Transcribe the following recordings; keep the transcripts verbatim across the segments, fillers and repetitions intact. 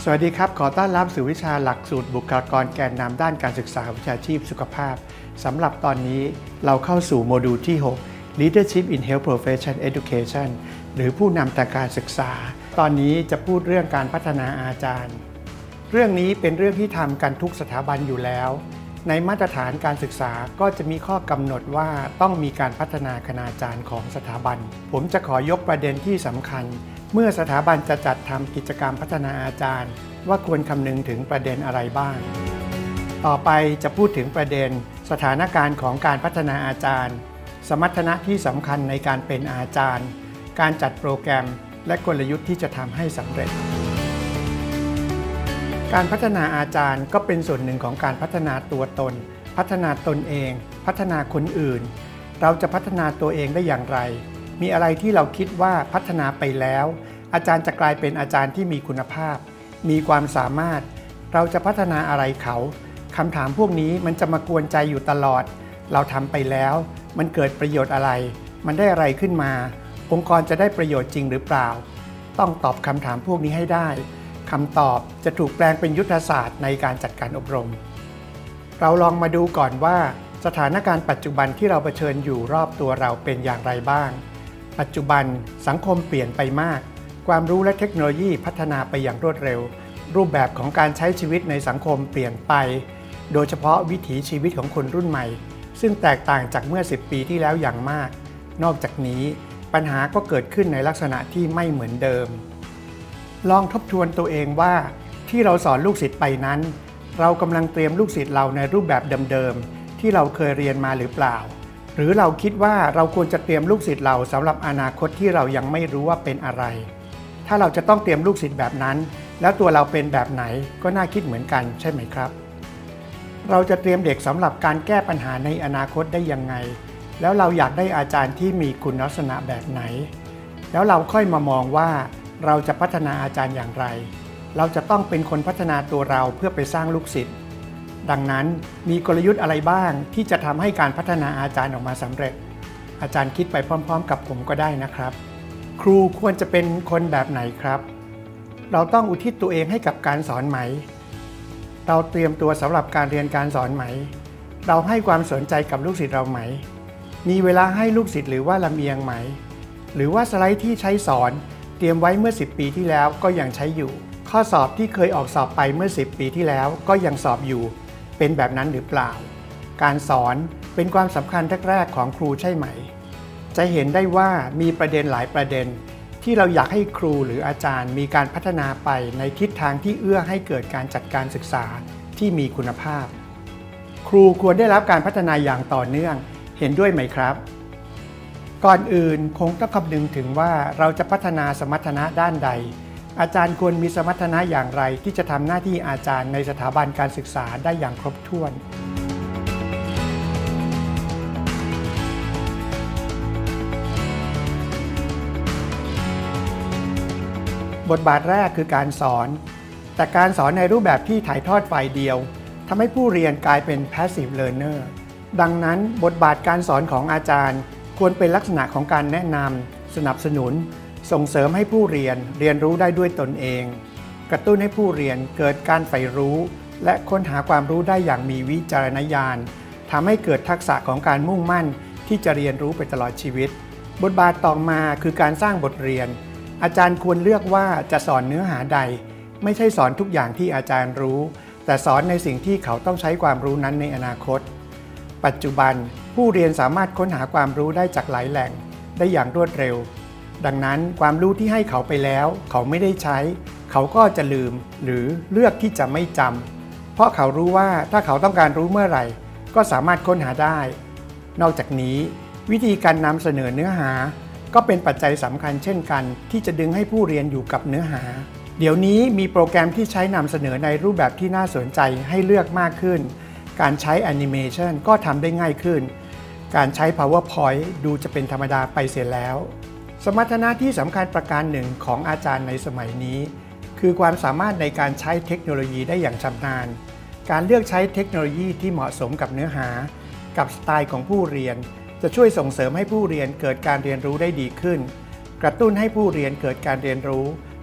สวัสดีครับขอต้อนรับสู่วิชาหลักสูตรบุคลากรแกนนำด้านการศึกษาวิชาชีพสุขภาพสำหรับตอนนี้เราเข้าสู่โมดูลที่หก Leadership in Health Profession Education หรือผู้นำทางการศึกษาตอนนี้จะพูดเรื่องการพัฒนาอาจารย์เรื่องนี้เป็นเรื่องที่ทำกันทุกสถาบันอยู่แล้วในมาตรฐานการศึกษาก็จะมีข้อกำหนดว่าต้องมีการพัฒนาคณาจารย์ของสถาบันผมจะขอยกประเด็นที่สำคัญเมื่อสถาบันจะจัดทำกิจกรรมพัฒนาอาจารย์ว่าควรคำนึงถึงประเด็นอะไรบ้างต่อไปจะพูดถึงประเด็นสถานการณ์ของการพัฒนาอาจารย์สมรรถนะที่สำคัญในการเป็นอาจารย์การจัดโปรแกรมและกลยุทธ์ที่จะทำให้สำเร็จการพัฒนาอาจารย์ก็เป็นส่วนหนึ่งของการพัฒนาตัวตนพัฒนาตนเองพัฒนาคนอื่นเราจะพัฒนาตัวเองได้อย่างไรมีอะไรที่เราคิดว่าพัฒนาไปแล้วอาจารย์จะกลายเป็นอาจารย์ที่มีคุณภาพมีความสามารถเราจะพัฒนาอะไรเขาคำถามพวกนี้มันจะมากวนใจอยู่ตลอดเราทำไปแล้วมันเกิดประโยชน์อะไรมันได้อะไรขึ้นมาองค์กรจะได้ประโยชน์จริงหรือเปล่าต้องตอบคำถามพวกนี้ให้ได้คำตอบจะถูกแปลงเป็นยุทธศาสตร์ในการจัดการอบรมเราลองมาดูก่อนว่าสถานการณ์ปัจจุบันที่เราเผชิญอยู่รอบตัวเราเป็นอย่างไรบ้างปัจจุบันสังคมเปลี่ยนไปมากความรู้และเทคโนโลยีพัฒนาไปอย่างรวดเร็วรูปแบบของการใช้ชีวิตในสังคมเปลี่ยนไปโดยเฉพาะวิถีชีวิตของคนรุ่นใหม่ซึ่งแตกต่างจากเมื่อสิบปีที่แล้วอย่างมากนอกจากนี้ปัญหาก็เกิดขึ้นในลักษณะที่ไม่เหมือนเดิมลองทบทวนตัวเองว่าที่เราสอนลูกศิษย์ไปนั้นเรากำลังเตรียมลูกศิษย์เราในรูปแบบเดิมๆที่เราเคยเรียนมาหรือเปล่าหรือเราคิดว่าเราควรจะเตรียมลูกศิษย์เราสำหรับอนาคตที่เรายังไม่รู้ว่าเป็นอะไรถ้าเราจะต้องเตรียมลูกศิษย์แบบนั้นแล้วตัวเราเป็นแบบไหนก็น่าคิดเหมือนกันใช่ไหมครับเราจะเตรียมเด็กสำหรับการแก้ปัญหาในอนาคตได้ยังไงแล้วเราอยากได้อาจารย์ที่มีคุณลักษณะแบบไหนแล้วเราค่อยมามองว่าเราจะพัฒนาอาจารย์อย่างไรเราจะต้องเป็นคนพัฒนาตัวเราเพื่อไปสร้างลูกศิษย์ดังนั้นมีกลยุทธ์อะไรบ้างที่จะทำให้การพัฒนาอาจารย์ออกมาสำเร็จอาจารย์คิดไปพร้อมๆกับผมก็ได้นะครับครูควรจะเป็นคนแบบไหนครับเราต้องอุทิศตัวเองให้กับการสอนไหมเราเตรียมตัวสำหรับการเรียนการสอนไหมเราให้ความสนใจกับลูกศิษย์เราไหมมีเวลาให้ลูกศิษย์หรือว่าลำเอียงไหมหรือว่าสไลด์ที่ใช้สอนเตรียมไว้เมื่อสิบปีที่แล้วก็ยังใช้อยู่ข้อสอบที่เคยออกสอบไปเมื่อสิบปีที่แล้วก็ยังสอบอยู่เป็นแบบนั้นหรือเปล่าการสอนเป็นความสำคัญแรกๆของครูใช่ไหมจะเห็นได้ว่ามีประเด็นหลายประเด็นที่เราอยากให้ครูหรืออาจารย์มีการพัฒนาไปในทิศทางที่เอื้อให้เกิดการจัดการศึกษาที่มีคุณภาพครูควรได้รับการพัฒนาอย่างต่อเนื่องเห็นด้วยไหมครับก่อนอื่นคงต้องคำนึงถึงว่าเราจะพัฒนาสมรรถนะด้านใดอาจารย์ควรมีสมรรถนะอย่างไรที่จะทำหน้าที่อาจารย์ในสถาบันการศึกษาได้อย่างครบถ้วนบทบาทแรกคือการสอนแต่การสอนในรูปแบบที่ถ่ายทอดฝ่ายเดียวทำให้ผู้เรียนกลายเป็น passive learner ดังนั้นบทบาทการสอนของอาจารย์ควรเป็นลักษณะของการแนะนำสนับสนุนส่งเสริมให้ผู้เรียนเรียนรู้ได้ด้วยตนเองกระตุ้นให้ผู้เรียนเกิดการใฝ่รู้และค้นหาความรู้ได้อย่างมีวิจารณญาณทำให้เกิดทักษะของการมุ่งมั่นที่จะเรียนรู้ไปตลอดชีวิตบทบาทต่อมาคือการสร้างบทเรียนอาจารย์ควรเลือกว่าจะสอนเนื้อหาใดไม่ใช่สอนทุกอย่างที่อาจารย์รู้แต่สอนในสิ่งที่เขาต้องใช้ความรู้นั้นในอนาคตปัจจุบันผู้เรียนสามารถค้นหาความรู้ได้จากหลายแหล่งได้อย่างรวดเร็วดังนั้นความรู้ที่ให้เขาไปแล้วเขาไม่ได้ใช้เขาก็จะลืมหรือเลือกที่จะไม่จำเพราะเขารู้ว่าถ้าเขาต้องการรู้เมื่อไหร่ก็สามารถค้นหาได้นอกจากนี้วิธีการนำเสนอเนื้อหาก็เป็นปัจจัยสำคัญเช่นกันที่จะดึงให้ผู้เรียนอยู่กับเนื้อหาเดี๋ยวนี้มีโปรแกรมที่ใช้นำเสนอในรูปแบบที่น่าสนใจให้เลือกมากขึ้นการใช้แอนิเมชันก็ทำได้ง่ายขึ้นการใช้ PowerPoint ดูจะเป็นธรรมดาไปเสียแล้วสมรรถนะที่สำคัญประการหนึ่งของอาจารย์ในสมัยนี้คือความสามารถในการใช้เทคโนโลยีได้อย่างชำนาญการเลือกใช้เทคโนโลยีที่เหมาะสมกับเนื้อหากับสไตล์ของผู้เรียนจะช่วยส่งเสริมให้ผู้เรียนเกิดการเรียนรู้ได้ดีขึ้นกระตุ้นให้ผู้เรียนเกิดการเรียนรู้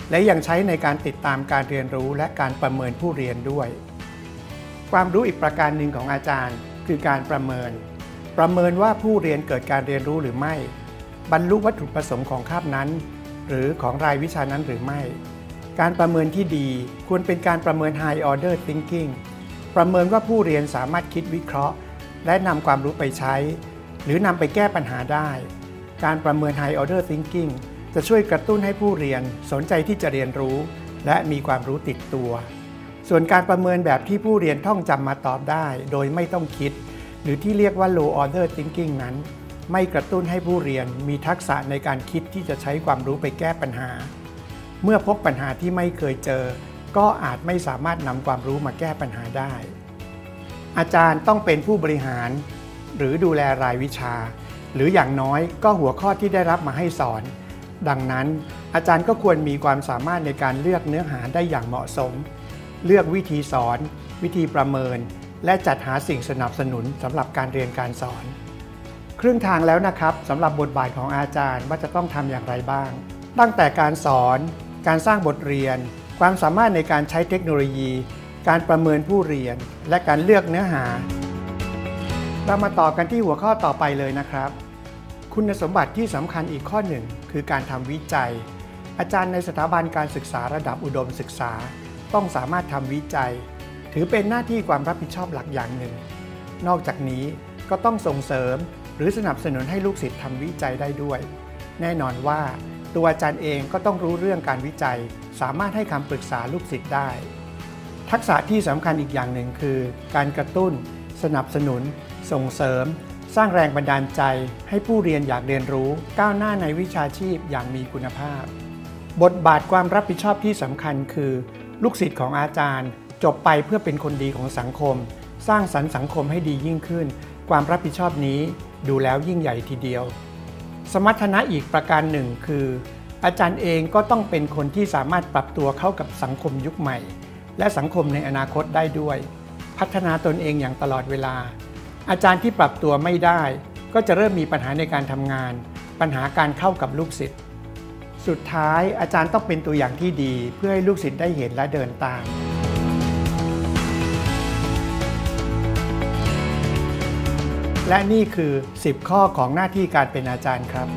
และยังใช้ในการติดตามการเรียนรู้และการประเมินผู้เรียนด้วยความรู้อีกประการหนึ่งของอาจารย์คือการประเมินประเมินว่าผู้เรียนเกิดการเรียนรู้หรือไม่บรรลุวัตถุประสงค์ของคาบนั้นหรือของรายวิชานั้นหรือไม่การประเมินที่ดีควรเป็นการประเมิน High Order Thinking ประเมินว่าผู้เรียนสามารถคิดวิเคราะห์และนำความรู้ไปใช้หรือนำไปแก้ปัญหาได้การประเมิน High Order Thinking จะช่วยกระตุ้นให้ผู้เรียนสนใจที่จะเรียนรู้และมีความรู้ติดตัวส่วนการประเมินแบบที่ผู้เรียนท่องจำมาตอบได้โดยไม่ต้องคิดหรือที่เรียกว่า Low Order Thinking นั้นไม่กระตุ้นให้ผู้เรียนมีทักษะในการคิดที่จะใช้ความรู้ไปแก้ปัญหาเมื่อพบปัญหาที่ไม่เคยเจอก็อาจไม่สามารถนำความรู้มาแก้ปัญหาได้อาจารย์ต้องเป็นผู้บริหารหรือดูแลรายวิชาหรืออย่างน้อยก็หัวข้อที่ได้รับมาให้สอนดังนั้นอาจารย์ก็ควรมีความสามารถในการเลือกเนื้อหาได้อย่างเหมาะสมเลือกวิธีสอนวิธีประเมินและจัดหาสิ่งสนับสนุนสำหรับการเรียนการสอนครึ่งทางแล้วนะครับสำหรับบทบาทของอาจารย์ว่าจะต้องทำอย่างไรบ้างตั้งแต่การสอนการสร้างบทเรียนความสามารถในการใช้เทคโนโลยีการประเมินผู้เรียนและการเลือกเนื้อหาเรามาต่อกันที่หัวข้อต่อไปเลยนะครับคุณสมบัติที่สำคัญอีกข้อหนึ่งคือการทำวิจัยอาจารย์ในสถาบันการศึกษาระดับอุดมศึกษาต้องสามารถทำวิจัยถือเป็นหน้าที่ความรับผิดชอบหลักอย่างหนึ่งนอกจากนี้ก็ต้องส่งเสริมหรือสนับสนุนให้ลูกศิษย์ทำวิจัยได้ด้วยแน่นอนว่าตัวอาจารย์เองก็ต้องรู้เรื่องการวิจัยสามารถให้คำปรึกษาลูกศิษย์ได้ทักษะที่สำคัญอีกอย่างหนึ่งคือการกระตุ้นสนับสนุนส่งเสริมสร้างแรงบันดาลใจให้ผู้เรียนอยากเรียนรู้ก้าวหน้าในวิชาชีพอย่างมีคุณภาพบทบาทความรับผิดชอบที่สำคัญคือลูกศิษย์ของอาจารย์จบไปเพื่อเป็นคนดีของสังคมสร้างสรรค์สังคมให้ดียิ่งขึ้นความรับผิดชอบนี้ดูแล้วยิ่งใหญ่ทีเดียวสมรรถนะอีกประการหนึ่งคืออาจารย์เองก็ต้องเป็นคนที่สามารถปรับตัวเข้ากับสังคมยุคใหม่และสังคมในอนาคตได้ด้วยพัฒนาตนเองอย่างตลอดเวลาอาจารย์ที่ปรับตัวไม่ได้ก็จะเริ่มมีปัญหาในการทำงานปัญหาการเข้ากับลูกศิษย์สุดท้ายอาจารย์ต้องเป็นตัวอย่างที่ดีเพื่อให้ลูกศิษย์ได้เห็นและเดินตามและนี่คือสิบข้อของหน้าที่การเป็นอาจารย์ครับ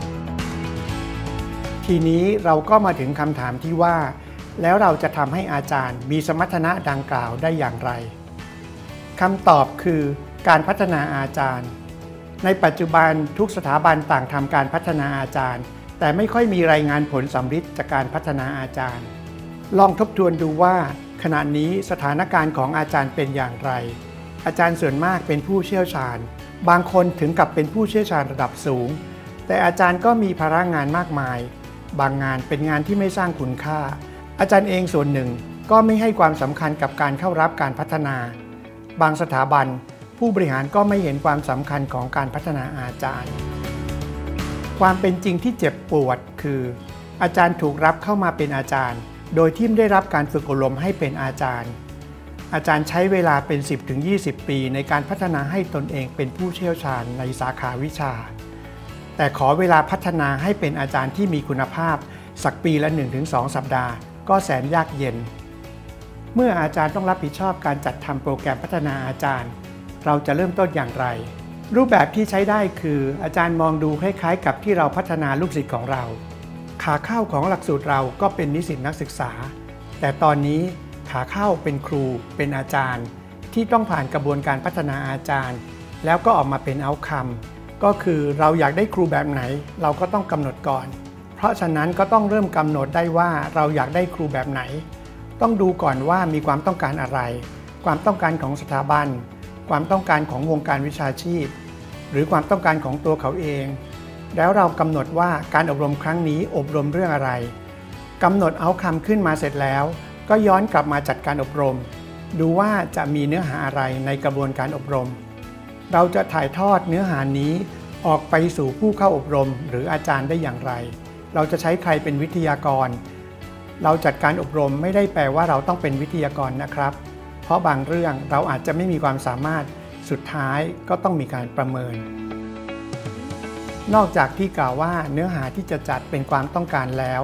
ทีนี้เราก็มาถึงคำถามที่ว่าแล้วเราจะทำให้อาจารย์มีสมรรถนะดังกล่าวได้อย่างไรคำตอบคือการพัฒนาอาจารย์ในปัจจุบันทุกสถาบันต่างทำการพัฒนาอาจารย์แต่ไม่ค่อยมีรายงานผลสำฤทธิ์จากการพัฒนาอาจารย์ลองทบทวนดูว่าขณะนี้สถานการณ์ของอาจารย์เป็นอย่างไรอาจารย์ส่วนมากเป็นผู้เชี่ยวชาญบางคนถึงกับเป็นผู้เชี่ยวชาญระดับสูงแต่อาจารย์ก็มีภาระงานมากมายบางงานเป็นงานที่ไม่สร้างคุณค่าอาจารย์เองส่วนหนึ่งก็ไม่ให้ความสำคัญกับการเข้ารับการพัฒนาบางสถาบันผู้บริหารก็ไม่เห็นความสำคัญของการพัฒนาอาจารย์ความเป็นจริงที่เจ็บปวดคืออาจารย์ถูกรับเข้ามาเป็นอาจารย์โดยที่ไม่ได้รับการฝึกอบรมให้เป็นอาจารย์อาจารย์ใช้เวลาเป็น สิบถึงยี่สิบ ปีในการพัฒนาให้ตนเองเป็นผู้เชี่ยวชาญในสาขาวิชาแต่ขอเวลาพัฒนาให้เป็นอาจารย์ที่มีคุณภาพสักปีละ หนึ่งถึงสอง สัปดาห์ก็แสนยากเย็นเมื่ออาจารย์ต้องรับผิดชอบการจัดทำโปรแกรมพัฒนาอาจารย์เราจะเริ่มต้นอย่างไรรูปแบบที่ใช้ได้คืออาจารย์มองดูคล้ายๆกับที่เราพัฒนาลูกศิษย์ของเราขาเข้าของหลักสูตรเราก็เป็นนิสิตนักศึกษาแต่ตอนนี้ขาเข้าเป็นครูเป็นอาจารย์ที่ต้องผ่านกระบวนการพัฒนาอาจารย์แล้วก็ออกมาเป็นเอาท์คัมก็คือเราอยากได้ครูแบบไหนเราก็ต้องกำหนดก่อนเพราะฉะนั้นก็ต้องเริ่มกำหนดได้ว่าเราอยากได้ครูแบบไหนต้องดูก่อนว่ามีความต้องการอะไรความต้องการของสถาบันความต้องการของวงการวิชาชีพหรือความต้องการของตัวเขาเองแล้วเรากำหนดว่าการอบรมครั้งนี้อบรมเรื่องอะไรกำหนดเอาท์คัมขึ้นมาเสร็จแล้วก็ย้อนกลับมาจัดการอบรมดูว่าจะมีเนื้อหาอะไรในกระบวนการอบรมเราจะถ่ายทอดเนื้อหานี้ออกไปสู่ผู้เข้าอบรมหรืออาจารย์ได้อย่างไรเราจะใช้ใครเป็นวิทยากรเราจัดการอบรมไม่ได้แปลว่าเราต้องเป็นวิทยากรนะครับเพราะบางเรื่องเราอาจจะไม่มีความสามารถสุดท้ายก็ต้องมีการประเมินนอกจากที่กล่าวว่าเนื้อหาที่จะจัดเป็นความต้องการแล้ว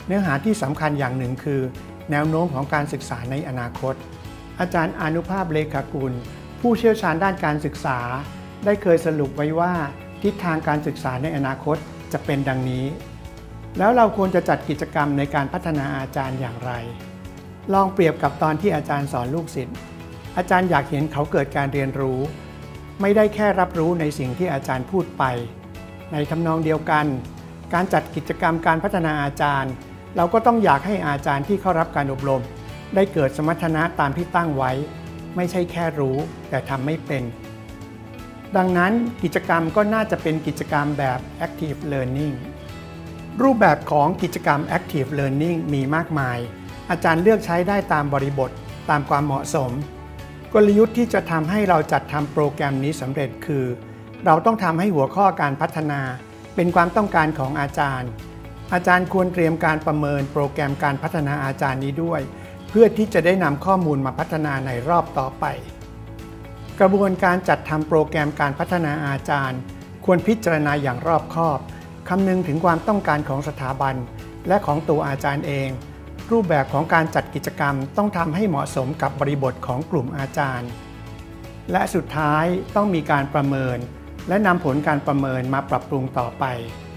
เนื้อหาที่สำคัญอย่างหนึ่งคือแนวโน้มของการศึกษาในอนาคตอาจารย์อานุภาพเลขากุลผู้เชี่ยวชาญด้านการศึกษาได้เคยสรุปไว้ว่าทิศทางการศึกษาในอนาคตจะเป็นดังนี้แล้วเราควรจะจัดกิจกรรมในการพัฒนาอาจารย์อย่างไรลองเปรียบกับตอนที่อาจารย์สอนลูกศิษย์อาจารย์อยากเห็นเขาเกิดการเรียนรู้ไม่ได้แค่รับรู้ในสิ่งที่อาจารย์พูดไปในทำนองเดียวกันการจัดกิจกรรมการพัฒนาอาจารย์เราก็ต้องอยากให้อาจารย์ที่เข้ารับการอบรมได้เกิดสมรรถนะตามที่ตั้งไว้ไม่ใช่แค่รู้แต่ทำไม่เป็นดังนั้นกิจกรรมก็น่าจะเป็นกิจกรรมแบบ Active Learning รูปแบบของกิจกรรม Active Learning มีมากมายอาจารย์เลือกใช้ได้ตามบริบทตามความเหมาะสมกลยุทธ์ที่จะทำให้เราจัดทำโปรแกรมนี้สำเร็จคือเราต้องทำให้หัวข้อการพัฒนาเป็นความต้องการของอาจารย์อาจารย์ควรเตรียมการประเมินโปรแกรมการพัฒนาอาจารย์นี้ด้วยเพื่อที่จะได้นำข้อมูลมาพัฒนาในรอบต่อไปกระบวนการจัดทำโปรแกรมการพัฒนาอาจารย์ควรพิจารณาอย่างรอบคอบคำนึงถึงความต้องการของสถาบันและของตัวอาจารย์เองรูปแบบของการจัดกิจกรรมต้องทำให้เหมาะสมกับบริบทของกลุ่มอาจารย์และสุดท้ายต้องมีการประเมินและนำผลการประเมินมาปรับปรุงต่อไป